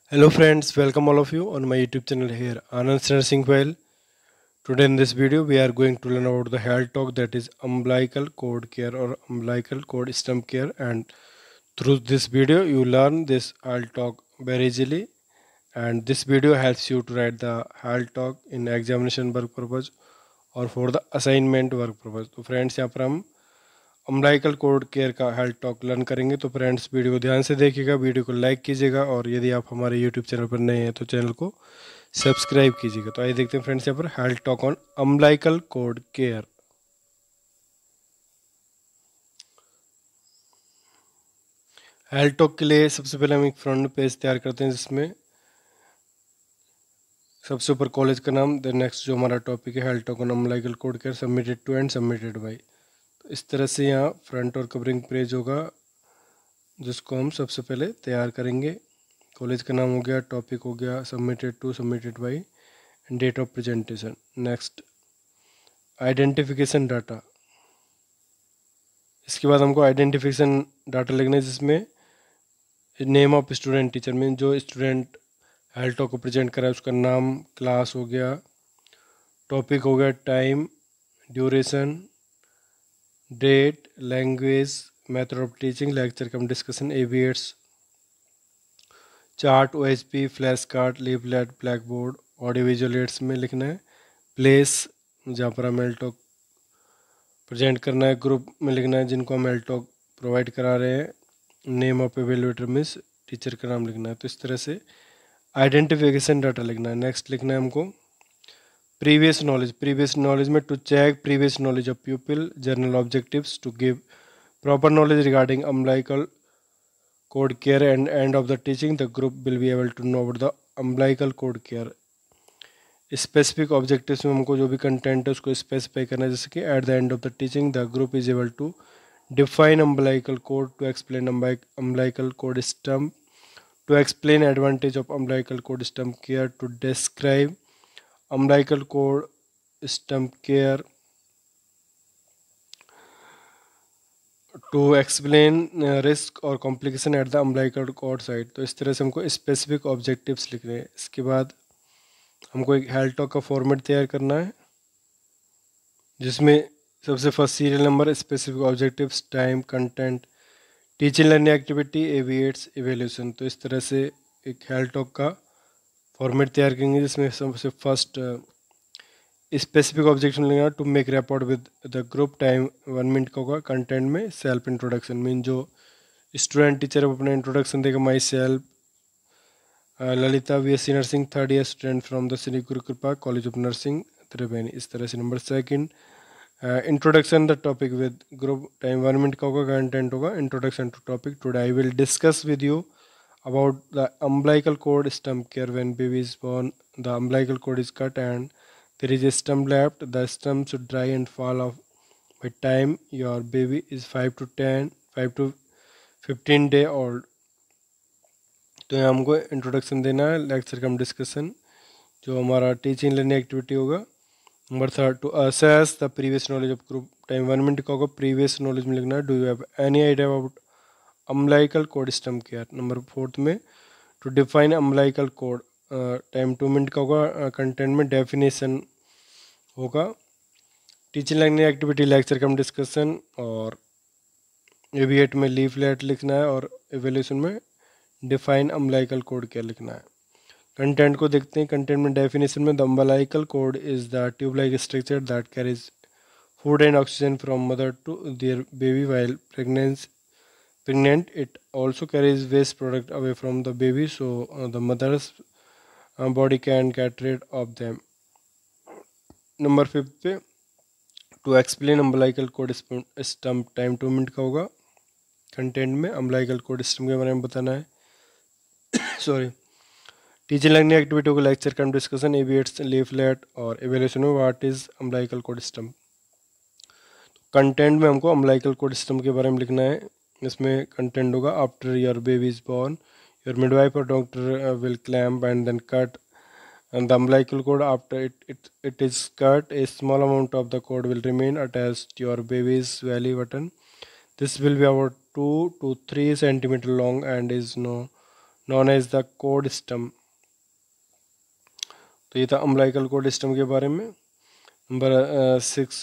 Hello friends, welcome all of you on my YouTube channel here, Anand Nursing Well. Today in this video we are going to learn about the health talk, that is umbilical cord care or umbilical cord stump care, and through this video you learn this health talk very easily, and this video helps you to write the health talk in examination work purpose or for the assignment work purpose. तो friends यहाँ पर हम umbilical cord care का health talk learn करेंगे। तो friends video को ध्यान से देखिएगा, वीडियो को लाइक कीजिएगा और यदि आप हमारे यूट्यूब चैनल पर नए हैं तो चैनल को सब्सक्राइब कीजिएगा। तो आइए देखते हैं फ्रेंड्स यहाँ पर health talk on umbilical cord care. Health talk के लिए सबसे पहले हम एक फ्रंट पेज तैयार करते हैं जिसमें सबसे ऊपर कॉलेज का नाम, द नेक्स्ट जो हमारा टॉपिक है health talk on umbilical cord care, submitted to and submitted by. तो इस तरह से यहाँ फ्रंट और कवरिंग पेज होगा जिसको हम सबसे पहले तैयार करेंगे। कॉलेज का नाम हो गया, टॉपिक हो गया, submitted to, submitted by, and date of presentation. Next identification data. इसके बाद हमको आइडेंटिफिकेशन डाटा लिखना है जिसमें नेम ऑफ स्टूडेंट, टीचर में जो स्टूडेंट हेल्थ टॉक को प्रेजेंट करा है उसका नाम, क्लास हो गया, टॉपिक हो गया, time, duration, date, language, method of teaching, lecture cum discussion, AV aids, chart, OHP, flash card, leaflet, black board, audio visual aids में लिखना है, प्लेस जहाँ पर हम एल्टॉक प्रेजेंट करना है, ग्रुप में लिखना है जिनको हम एल्टॉक प्रोवाइड करा रहे हैं, name of evaluator means teacher का नाम लिखना है। तो इस तरह से आइडेंटिफिकेशन डाटा लिखना है। नेक्स्ट लिखना है हमको प्रीवियस नॉलेज। प्रीवियस नॉलेज में to check previous knowledge of people, general objectives to give proper knowledge regarding umbilical cord care and end of the teaching the group will be able to know about the umbilical cord care। Specific objectives में हमको जो भी content है उसको specify करना है, जैसे कि at the end of the teaching the group is able to define umbilical cord, to explain umbilical cord stump, to explain advantage of umbilical cord stump care, to describe umbilical cord stump care, to explain risk और complication at the umbilical cord side. तो इस तरह से हमको specific objectives लिखने हैं। इसके बाद हमको एक हेल्थ टॉक का फॉर्मेट तैयार करना है जिसमें सबसे first serial number, specific objectives, time, content, teaching learning activity, AV aids, evaluation. तो इस तरह से एक हेल्थ टॉक का फॉर्मेट तैयार करेंगे जिसमें सबसे फर्स्ट स्पेसिफिक ऑब्जेक्शन लेना, to make report with the group, time 1 minute का होगा, कंटेंट में सेल्फ इंट्रोडक्शन मीन जो स्टूडेंट टीचर अपना इंट्रोडक्शन देगा, myself Lalita BSc nursing, third year student from the Shri Guru Kripa college of nursing Triveni. इस तरह से number second introduction the topic with group, time 1 minute का होगा, कंटेंट होगा introduction to topic. Today I will discuss with you about the umbilical cord stump care when baby is born. The umbilical cord is cut and there is a stump left. The stump should dry and fall off by time your baby is 5 to 15 day old. तो यहाँ हमको introduction देना है, lecture cum discussion जो हमारा teaching learning activity होगा। Number third to assess the previous knowledge of group, time 1 minute का होगा, प्रीवियस नॉलेज में लिखना है, do you have any idea about umbilical cord stump care. Number fourth में to define umbilical cord, time 2 minute का होगा, content में definition होगा, teaching learning activity, lecture cum discussion, और एविएट में लीफलेट लिखना है, और एवेल्यूशन में डिफाइन अम्बिलिकल कोड केयर लिखना है। कंटेंट को देखते हैं। कंटेंट में डेफिनेशन में the umbilical cord is the tube like structure that carries food and oxygen from mother to their baby while pregnant. It also carries waste product away from the baby so the mother's body can get rid of them. Number 5 पे to explain umbilical cord stump, time 2 minute का होगा, content में umbilical cord stump के बारे में बताना है। Sorry, teaching learning activity को lecture cum discussion, AV aids, leaflet, और एवेल्यूशन में what is umbilical cord stump. Content में हमको अम्बिलिकल कोड स्टम्प के बारे में लिखना है। इसमें कंटेंट होगा after your baby is born your midwife और doctor will clamp and then cut and the umbilical cord. After it is cut, a small amount of the cord will remain attached to your baby's belly button. This will be about 2 to 3 centimeter long and is known as the cord stem. तो ये था umbilical cord system के बारे में. Number 6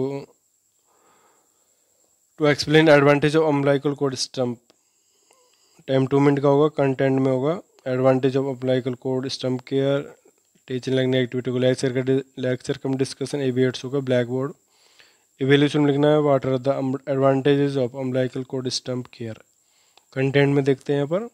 to explain advantage of umbilical cord system. Time 2 minute का होगा. Content में होगा advantage of umbilical cord system care. Teaching learning activity को लेक्चर कम डिस्कशन एबीएट्स होगा ब्लैक बोर्ड. इवेल्यूशन में लिखना है what are the advantages of umbilical cord system care. Content में देखते हैं यहाँ पर.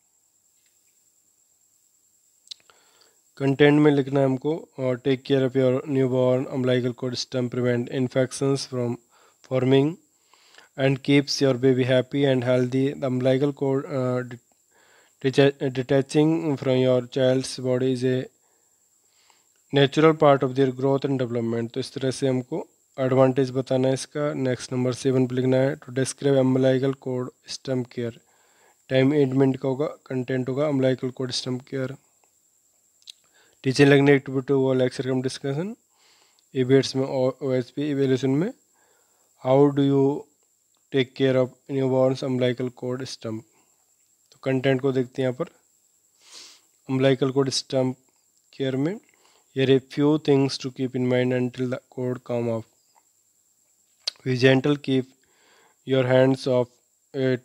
कंटेंट में लिखना है हमको take care of your newborn umbilical cord system prevent infections from forming and keeps your baby happy and healthy. The umbilical cord detaching from your child's body is a natural part of their growth and development. तो इस तरह से हमको advantage बताना है इसका. Next number 7 पे लिखना है to describe umbilical cord system care. Time 8 minute का होगा. कंटेंट होगा umbilical cord system care. Teaching learning activity हुआ लेक्चर कम डिस्कशन. ईबीएट्स में ओएसपी इवेल्यूशन में how do you take care of newborns umbilical cord system. तो content को देखते हैं यहाँ पर. अम्बिलिकल कोड सिस्टम केयर में here are a few things to keep in mind until the cord come off. Be gentle, keep your hands off it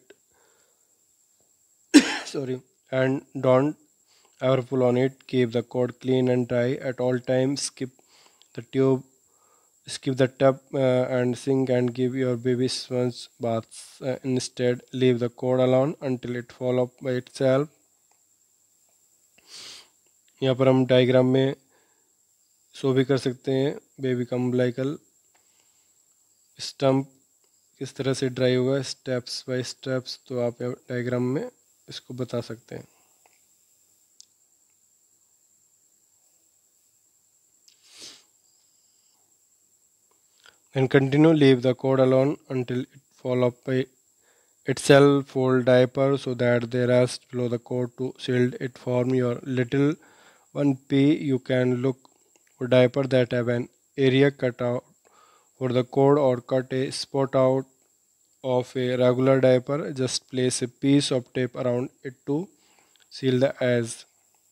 sorry, and don't ever pull on it. Keep the cord clean and dry at all times. Skip the tub and sink and give your baby sponge baths. Instead, leave the cord alone until it fall off by itself. यहाँ पर हम diagram में show भी कर सकते हैं baby का umbilical stump किस तरह से ड्राई होगा स्टेप्स बाय स्टेप्स. तो आप डायग्राम में इसको बता सकते हैं. And continue, leave the cord alone until it fall off by itself. Fold diaper so that they rest below the cord to shield it from your little one pee. You can look for diaper that have an area cut out for the cord or cut a spot out of a regular diaper. Just place a piece of tape around it to seal the edge.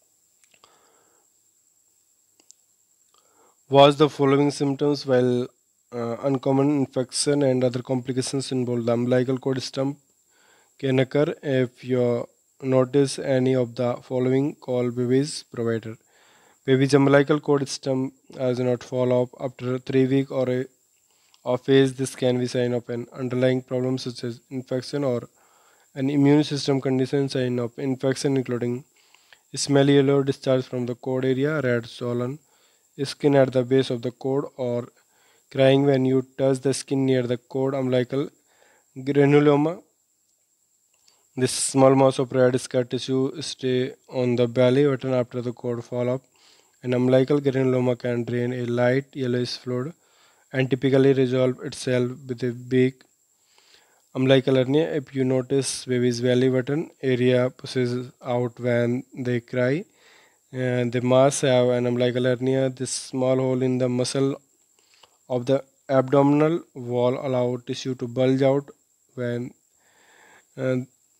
Watch the following symptoms while uncommon infection and other complications involved. The umbilical cord stump can occur if you notice any of the following. Call baby's provider. Baby's umbilical cord stump does not fall off after 3 weeks or of age. This can be sign of an underlying problem such as infection or an immune system condition. Sign of infection including smelly yellow discharge from the cord area, red swollen skin at the base of the cord, or crying when you touch the skin near the cord. Umbilical granuloma. This small mass of red scar tissue stay on the belly button after the cord fall off. An umbilical granuloma can drain a light yellowish fluid and typically resolve itself with a big umbilical hernia. If you notice baby's belly button area pushes out when they cry, and they must have an umbilical hernia. This small hole in the muscle of the abdominal wall allow tissue to bulge out when uh,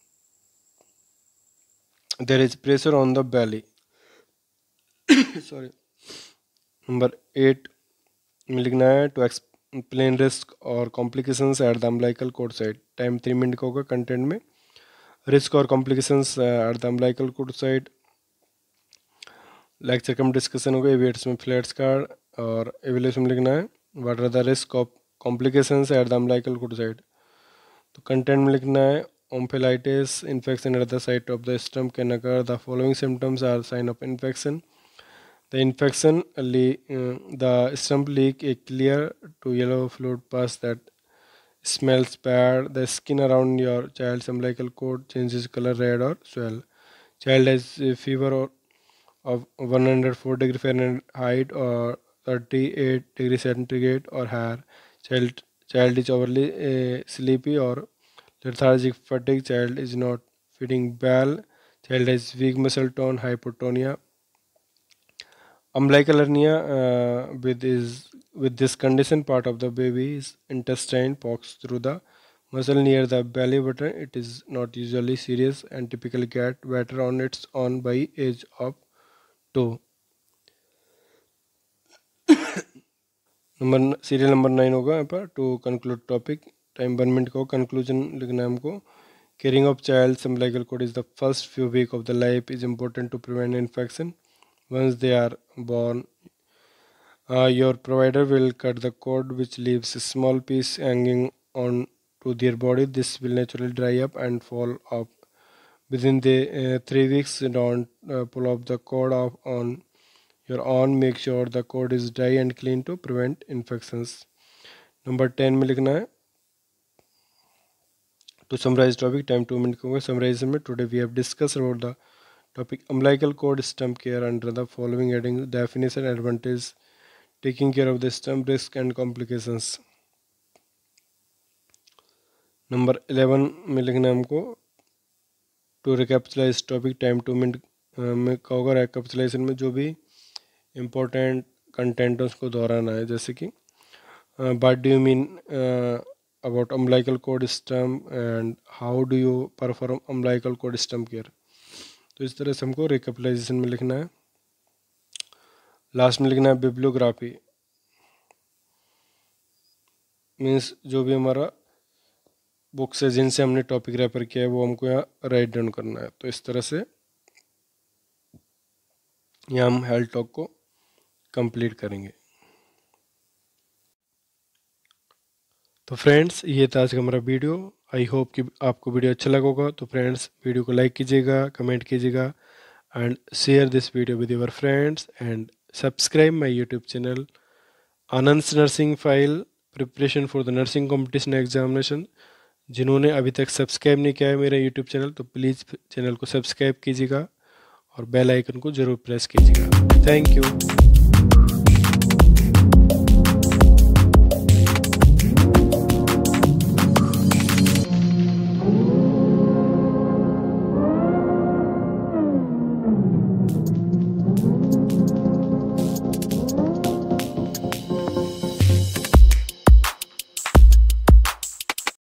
there is pressure on the belly. Sorry. Number 8 में लिखना है to explain risk और complications at the umbilical cord side. Time 3 minute का होगा. Content में risk और complications at the umbilical cord side. Lecture cum discussion होगा. AV aids में फ्लैट स्कार और एविलेशन में लिखना है what are the risk of complications at the umbilical cord side. तो कंटेंट में लिखना है omphailitis infection at the site of the stump can occur. The following symptoms are sign of infection. The stump leak a clear to yellow fluid pus that smells bad. The skin around your child's umbilical cord changes color, red or swell. Child has a fever of 104 degree Fahrenheit or 38 degree centigrade or higher. Child is overly sleepy or lethargic, fatigue. Child is not feeding well. Child has weak muscle tone, hypotonia. Umbilical hernia with this condition, part of the baby's intestine pokes through the muscle near the belly button. It is not usually serious and typically get better on its own by age of 2. Serial number 9 होगा यहाँ पर to conclude topic. Time 1 minute का हो, conclusion लिखना है हमको। Caring of child's umbilical cord is the first few weeks of the life is important to prevent infection. Once they are born, your provider will cut the cord, which leaves a small piece hanging on to their body. This will naturally dry up and fall off within the 3 weeks. Don't pull off the cord off on your own. Make sure the cord is dry and clean to prevent infections. Number 10 में लिखना है to summarize topic. Time 2 minutes होगा summarization में। Today we have discussed about the topic umbilical cord stump care under the following heading: definition, advantage, taking care of the stump, risk and complications. Number 11 में लिखना है हमको to recapitulate topic. Time 2 minute में का होगा। रिकैप्चुलाइजेशन में जो भी इम्पोर्टेंट कंटेंट है उसको दोहराना है, जैसे कि what do you mean about umbilical cord stump and how do you perform umbilical cord stump care. तो इस तरह से हमको रिकैपिटलाइजेशन में लिखना है। लास्ट में लिखना है बिब्लियोग्राफी, मीन्स जो भी हमारा बुक्स है जिनसे हमने टॉपिक रेफर किया है वो हमको यहाँ राइट डाउन करना है। तो इस तरह से यहाँ हम हेल्थ टॉक को कंप्लीट करेंगे। तो फ्रेंड्स ये था आज का हमारा वीडियो। आई होप कि आपको वीडियो अच्छा लगा होगा। तो फ्रेंड्स वीडियो को लाइक कीजिएगा, कमेंट कीजिएगा and share this video with your friends and subscribe my YouTube channel Anand nursing file preparation for the nursing competition examination. जिन्होंने अभी तक सब्सक्राइब नहीं किया है मेरा यूट्यूब चैनल तो प्लीज़ चैनल को सब्सक्राइब कीजिएगा और बेल आइकन को ज़रूर प्रेस कीजिएगा। Thank you.